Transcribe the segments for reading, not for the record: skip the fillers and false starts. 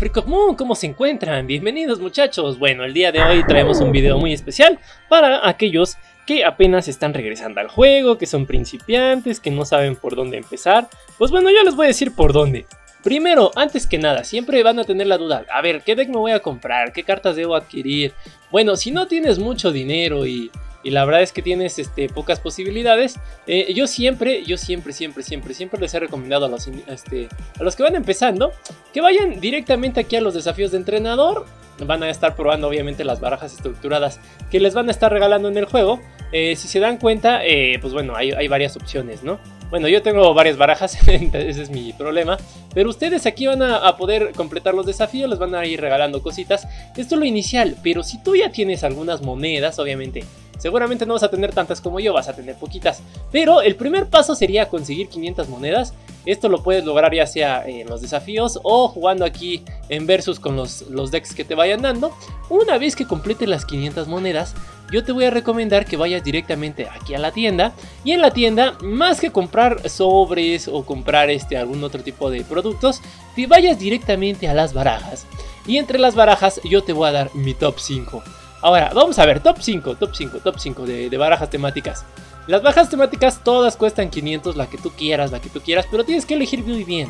Freak of Moon, ¿cómo se encuentran? Bienvenidos muchachos. Bueno, el día de hoy traemos un video muy especial para aquellos que apenas están regresando al juego, que son principiantes, que no saben por dónde empezar. Pues bueno, yo les voy a decir por dónde. Primero, antes que nada, siempre van a tener la duda, a ver, ¿qué deck me voy a comprar? ¿Qué cartas debo adquirir? Bueno, si no tienes mucho dinero y la verdad es que tienes pocas posibilidades, yo siempre les he recomendado a los que van empezando que vayan directamente aquí a los desafíos de entrenador. Van a estar probando obviamente las barajas estructuradas que les van a estar regalando en el juego. Si se dan cuenta, pues bueno, hay varias opciones, ¿no? Bueno, yo tengo varias barajas, ese es mi problema. Pero ustedes aquí van a poder completar los desafíos, les van a ir regalando cositas. Esto es lo inicial, pero si tú ya tienes algunas monedas, obviamente, seguramente no vas a tener tantas como yo, vas a tener poquitas. Pero el primer paso sería conseguir 500 monedas. Esto lo puedes lograr ya sea en los desafíos o jugando aquí en versus con los decks que te vayan dando. Una vez que completes las 500 monedas, yo te voy a recomendar que vayas directamente aquí a la tienda. Y en la tienda, más que comprar sobres o comprar algún otro tipo de productos, te vayas directamente a las barajas. Y entre las barajas yo te voy a dar mi top 5. Ahora, vamos a ver, top 5 de barajas temáticas. Las barajas temáticas todas cuestan 500, la que tú quieras, pero tienes que elegir muy bien.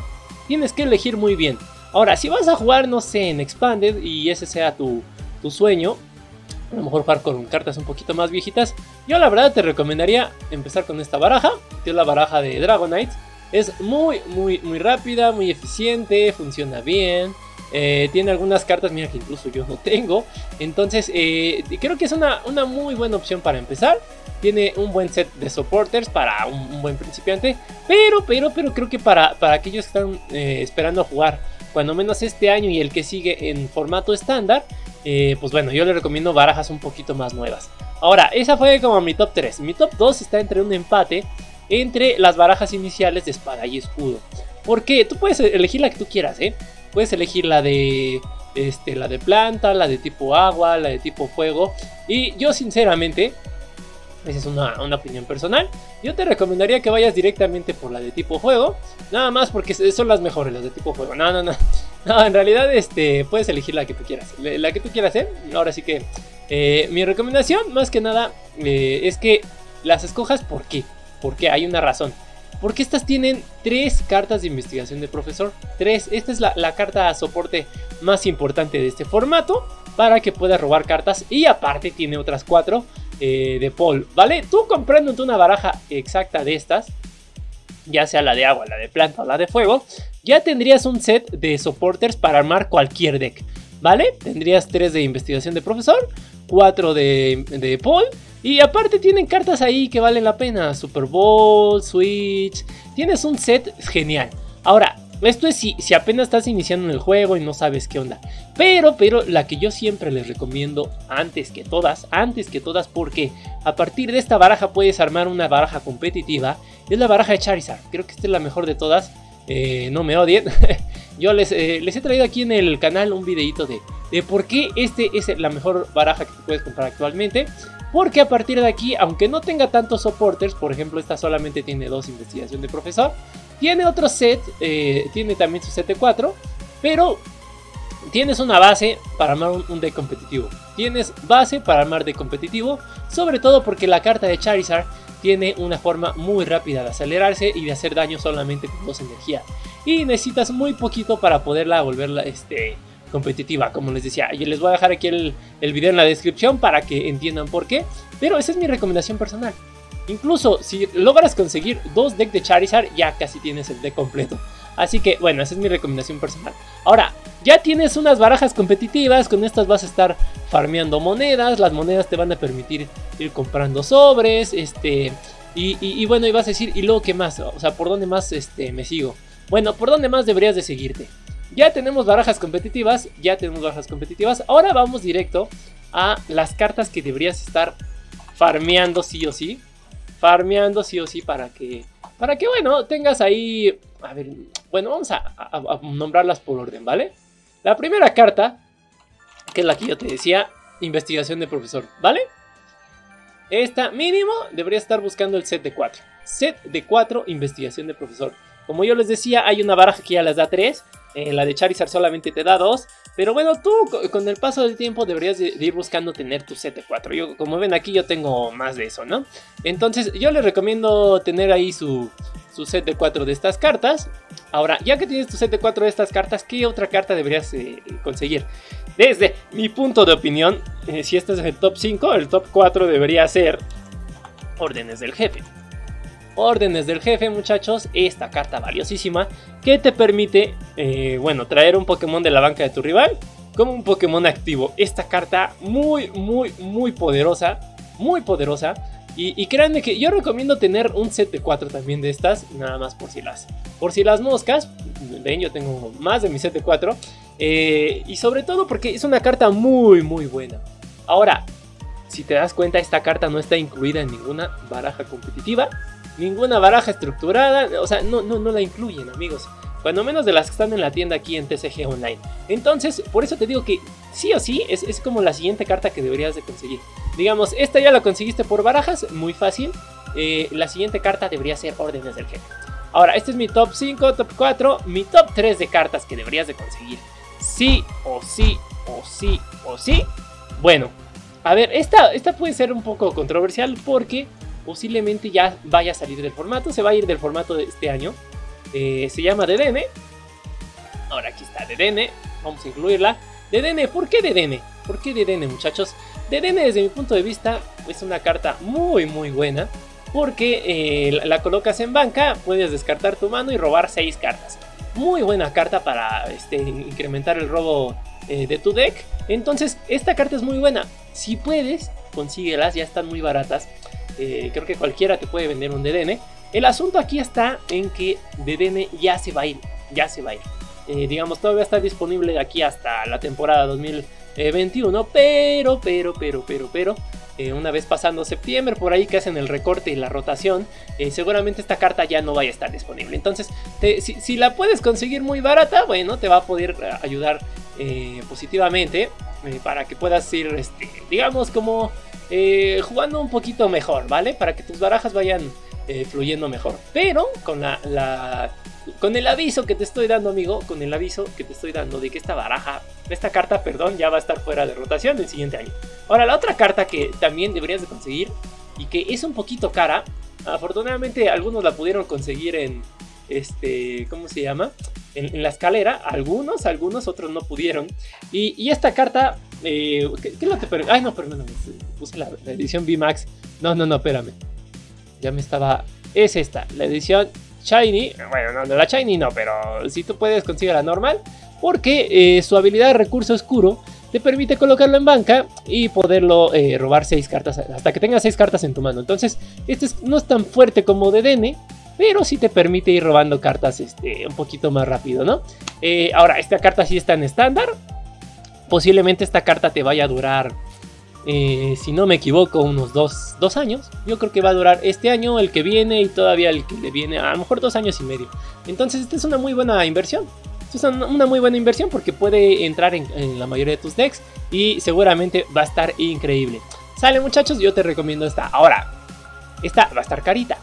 Ahora, si vas a jugar, no sé, en Expanded y ese sea tu sueño, a lo mejor jugar con cartas un poquito más viejitas, yo la verdad te recomendaría empezar con esta baraja, que es la baraja de Dragonite. Es muy rápida, muy eficiente, funciona bien. Tiene algunas cartas, mira que incluso yo no tengo. Entonces creo que es una muy buena opción para empezar. Tiene un buen set de supporters para un buen principiante. Pero creo que para aquellos que están esperando a jugar cuando menos este año y el que sigue en formato estándar, pues bueno, yo les recomiendo barajas un poquito más nuevas. Ahora, esa fue como mi top 3. Mi top 2 está entre un empate entre las barajas iniciales de espada y escudo. Porque tú puedes elegir la que tú quieras, Puedes elegir la de planta, la de tipo agua, la de tipo fuego. Y yo sinceramente, esa es una opinión personal, yo te recomendaría que vayas directamente por la de tipo fuego. Nada más porque son las mejores, las de tipo fuego. No, en realidad puedes elegir la que tú quieras. La que tú quieras, Ahora sí que mi recomendación más que nada es que las escojas. ¿Por qué? Porque hay una razón. Porque estas tienen 3 cartas de investigación de profesor. 3. Esta es la carta soporte más importante de este formato, para que puedas robar cartas. Y aparte tiene otras 4 de Paul, ¿vale? Tú comprándote una baraja exacta de estas, ya sea la de agua, la de planta o la de fuego, ya tendrías un set de supporters para armar cualquier deck, ¿vale? Tendrías 3 de investigación de profesor, 4 de Paul. Y aparte tienen cartas ahí que valen la pena. Super Bowl, Switch. Tienes un set genial. Ahora, esto es si apenas estás iniciando en el juego y no sabes qué onda. Pero la que yo siempre les recomiendo antes que todas, porque a partir de esta baraja puedes armar una baraja competitiva, es la baraja de Charizard. Creo que esta es la mejor de todas. No me odien. Yo les he traído aquí en el canal un videito de por qué es la mejor baraja que te puedes comprar actualmente. Porque a partir de aquí, aunque no tenga tantos supporters, por ejemplo esta solamente tiene 2 investigación de profesor, tiene otro set, tiene también su set de 4, pero tienes una base para armar un deck competitivo. Sobre todo porque la carta de Charizard tiene una forma muy rápida de acelerarse y de hacer daño solamente con 2 energías. Y necesitas muy poquito para poderla volverla competitiva, como les decía. Y les voy a dejar aquí el video en la descripción para que entiendan por qué. Pero esa es mi recomendación personal. Incluso si logras conseguir 2 decks de Charizard, ya casi tienes el deck completo. Así que bueno, esa es mi recomendación personal. Ahora, ya tienes unas barajas competitivas. Con estas vas a estar farmeando monedas. Las monedas te van a permitir ir comprando sobres. Y bueno, y vas a decir, ¿y luego qué más? O sea, ¿por dónde más me sigo? Bueno, ¿por dónde más deberías de seguirte? Ya tenemos barajas competitivas, ahora vamos directo a las cartas que deberías estar farmeando sí o sí. Para que bueno, tengas ahí, a ver, bueno, vamos a nombrarlas por orden, ¿vale? La primera carta, que es la que yo te decía, investigación de profesor, ¿vale? Esta mínimo debería estar buscando el set de 4. Set de 4, investigación de profesor. Como yo les decía, hay una baraja que ya les da 3. La de Charizard solamente te da 2. Pero bueno, tú con el paso del tiempo deberías de ir buscando tener tu set de 4. Yo, como ven aquí, yo tengo más de eso, ¿no? Entonces yo les recomiendo tener ahí su set de 4 de estas cartas. Ahora, ya que tienes tu set de 4 de estas cartas, ¿qué otra carta deberías conseguir? Desde mi punto de opinión, si este es el top 5, el top 4 debería ser Órdenes del Jefe. Órdenes del Jefe, muchachos, esta carta valiosísima que te permite, bueno, traer un Pokémon de la banca de tu rival como un Pokémon activo. Esta carta muy poderosa, muy poderosa. Y créanme que yo recomiendo tener un set de 4 también de estas, nada más por si las moscas. Ven, yo tengo más de mi set de 4. Y sobre todo porque es una carta muy buena. Ahora, si te das cuenta, esta carta no está incluida en ninguna baraja competitiva, ninguna baraja estructurada. O sea, no la incluyen, amigos. Cuando menos de las que están en la tienda aquí en TCG Online. Entonces, por eso te digo que sí o sí es como la siguiente carta que deberías de conseguir. Digamos, esta ya la conseguiste por barajas, muy fácil. La siguiente carta debería ser Órdenes del Jefe. Ahora, este es mi top 5, top 4, mi top 3 de cartas que deberías de conseguir. Sí o sí, o sí, o sí. Bueno, a ver, esta puede ser un poco controversial porque posiblemente ya vaya a salir del formato. Se va a ir del formato de este año. Se llama Dedenne. Ahora aquí está Dedenne. Vamos a incluirla. Dedenne, ¿por qué Dedenne? ¿Por qué Dedenne, muchachos? Dedenne, desde mi punto de vista, es una carta muy buena. Porque la colocas en banca, puedes descartar tu mano y robar 6 cartas. Muy buena carta para incrementar el robo de tu deck. Entonces, esta carta es muy buena. Si puedes, consíguelas, ya están muy baratas. Creo que cualquiera te puede vender un Dedenne. El asunto aquí está en que Dedenne ya se va a ir, digamos, todavía está disponible de aquí hasta la temporada 2021, pero, una vez pasando septiembre, por ahí que hacen el recorte y la rotación, seguramente esta carta ya no vaya a estar disponible. Entonces, si la puedes conseguir muy barata, bueno, te va a poder ayudar positivamente para que puedas ir, digamos, como jugando un poquito mejor, ¿vale? Para que tus barajas vayan fluyendo mejor. Pero con el aviso que te estoy dando, amigo, con el aviso que te estoy dando de que esta carta, ya va a estar fuera de rotación el siguiente año. Ahora, la otra carta que también deberías de conseguir y que es un poquito cara, afortunadamente algunos la pudieron conseguir en ¿cómo se llama? En la escalera, algunos, otros no pudieron. Y esta carta, ¿qué no te permite? Ay, no, perdóname, puse la edición VMAX. No, espérame. Ya me estaba... Es esta, la edición Shiny. Bueno, no la Shiny no, pero si tú puedes conseguir la normal. Porque su habilidad de recurso oscuro te permite colocarlo en banca y poderlo robar 6 cartas. Hasta que tengas 6 cartas en tu mano. Entonces, no es tan fuerte como Dedenne, pero sí te permite ir robando cartas un poquito más rápido, ¿no? Ahora, esta carta sí está en estándar. Posiblemente esta carta te vaya a durar... si no me equivoco, unos 2 años. Yo creo que va a durar este año, el que viene y todavía el que le viene, a lo mejor 2 años y medio. Entonces esta es una muy buena inversión. Esta es una muy buena inversión porque puede entrar en la mayoría de tus decks y seguramente va a estar increíble. Sale, muchachos, yo te recomiendo esta. Ahora, esta va a estar carita.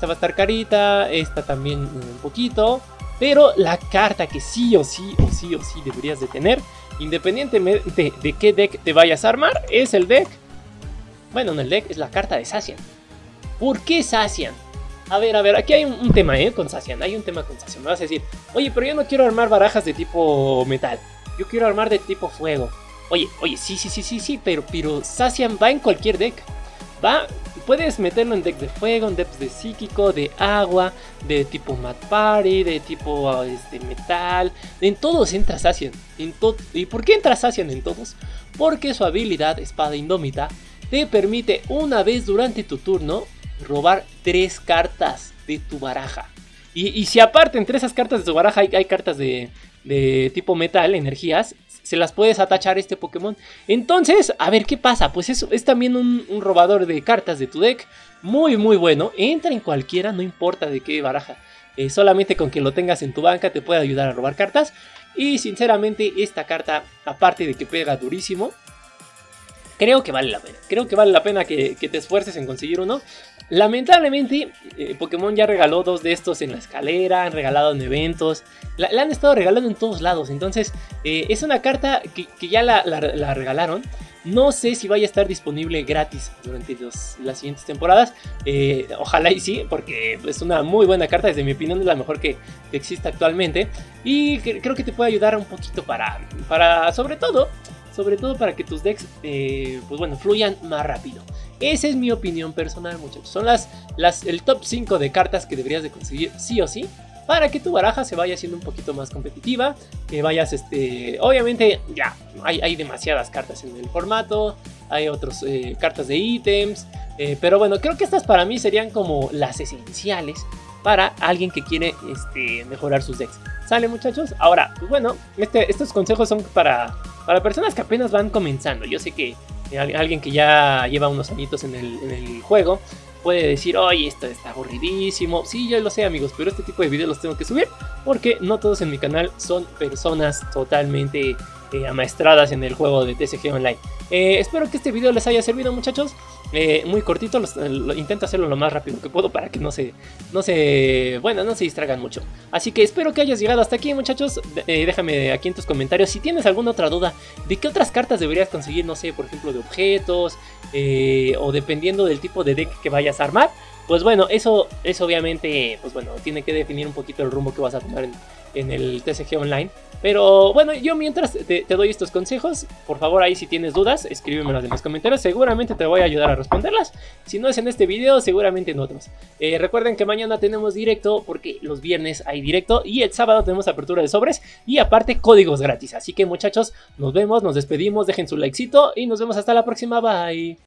Esta también un poquito. Pero la carta que sí o sí deberías de tener, independientemente de qué deck te vayas a armar, es el deck. Bueno, en el deck es la carta de Zacian. ¿Por qué Zacian? A ver, aquí hay un tema con Zacian. Hay un tema con Zacian. Me vas a decir, oye, pero yo no quiero armar barajas de tipo metal. Yo quiero armar de tipo fuego. Oye, sí, pero Zacian va en cualquier deck. Puedes meterlo en deck de fuego, en decks de psíquico, de agua, de tipo Mad Party, de tipo metal. En todos entra Zacian. ¿Y por qué entra Zacian en todos? Porque su habilidad Espada Indómita te permite una vez durante tu turno robar 3 cartas de tu baraja. Y si aparte entre esas cartas de tu baraja hay cartas de tipo metal, energías, se las puedes atachar a este Pokémon. Entonces, a ver qué pasa. Pues es también un robador de cartas de tu deck. Muy bueno. Entra en cualquiera, no importa de qué baraja. Solamente con que lo tengas en tu banca te puede ayudar a robar cartas. Y sinceramente esta carta, aparte de que pega durísimo, creo que vale la pena. Creo que vale la pena que te esfuerces en conseguir uno. Lamentablemente, Pokémon ya regaló 2 de estos en la escalera, han regalado en eventos, la han estado regalando en todos lados. Entonces, es una carta que ya la regalaron. No sé si vaya a estar disponible gratis durante las siguientes temporadas. Ojalá y sí, porque es una muy buena carta. Desde mi opinión es la mejor que existe actualmente. Y creo que te puede ayudar un poquito para sobre todo para que tus decks pues bueno, fluyan más rápido. Esa es mi opinión personal, muchachos. Son el top 5 de cartas que deberías de conseguir sí o sí, para que tu baraja se vaya haciendo un poquito más competitiva, que vayas, obviamente ya hay demasiadas cartas en el formato, hay otras cartas de ítems, pero bueno, creo que estas para mí serían como las esenciales para alguien que quiere mejorar sus decks. ¿Sale, muchachos? Ahora, pues bueno, estos consejos son para personas que apenas van comenzando. Yo sé que alguien que ya lleva unos añitos en el juego puede decir, oye, esto está aburridísimo. Sí, yo lo sé, amigos, pero este tipo de videos los tengo que subir porque no todos en mi canal son personas totalmente amaestradas en el juego de TCG Online. Espero que este video les haya servido, muchachos. Muy cortito, intento hacerlo lo más rápido que puedo para que no se distraigan mucho. Así que espero que hayas llegado hasta aquí, muchachos. Déjame aquí en tus comentarios si tienes alguna otra duda de qué otras cartas deberías conseguir, no sé, por ejemplo de objetos, o dependiendo del tipo de deck que vayas a armar. Pues bueno, eso obviamente, pues bueno, tiene que definir un poquito el rumbo que vas a tomar en el TCG Online. Pero bueno, yo mientras te doy estos consejos, por favor ahí si tienes dudas, escríbemelas en los comentarios, seguramente te voy a ayudar a responderlas. Si no es en este video, seguramente en otros. Recuerden que mañana tenemos directo, porque los viernes hay directo, y el sábado tenemos apertura de sobres, y aparte códigos gratis. Así que muchachos, nos vemos, nos despedimos, dejen su likecito, y nos vemos hasta la próxima, bye.